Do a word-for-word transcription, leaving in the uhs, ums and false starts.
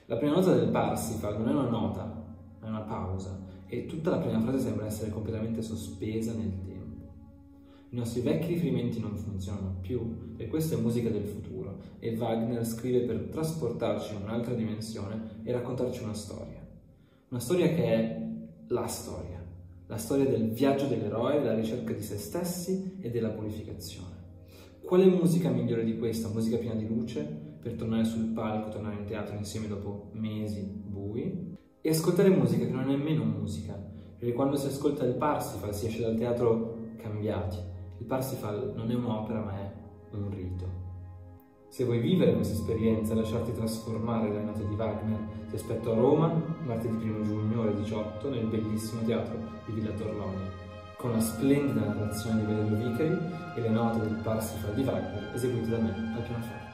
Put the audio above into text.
La prima nota del Parsifal non è una nota, è una pausa, e tutta la prima frase sembra essere completamente sospesa nel tempo. I nostri vecchi riferimenti non funzionano più, e questa è musica del futuro, e Wagner scrive per trasportarci in un'altra dimensione e raccontarci una storia. Una storia che è la storia, la storia del viaggio dell'eroe, della ricerca di se stessi e della purificazione. Quale musica migliore di questa, musica piena di luce, per tornare sul palco, tornare in teatro insieme dopo mesi bui? E ascoltare musica che non è nemmeno musica, perché quando si ascolta il Parsifal si esce dal teatro cambiati. Il Parsifal non è un'opera, ma è un rito. Se vuoi vivere questa esperienza e lasciarti trasformare dalle note di Wagner, ti aspetto a Roma, martedì primo giugno ore diciotto, nel bellissimo teatro di Villa Torlonia, con la splendida narrazione di Valerio Vicari e le note del Parsifal di Wagner eseguite da me al pianoforte.